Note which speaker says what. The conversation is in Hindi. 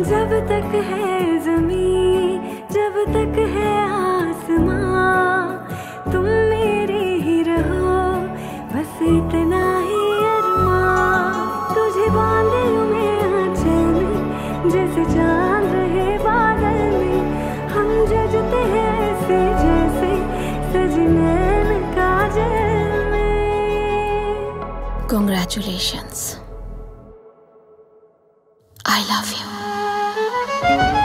Speaker 1: जब तक है ज़मीं, जब तक है आसमां, तुम मेरे ही रहो, बस इतना ही अरमां। तुझे बांधे लूं मैं आंचल में, जैसे चांद रहे बादल में। हम जजते हैं ऐसे जैसे सजनैन काजल में।
Speaker 2: Congratulations. I love you.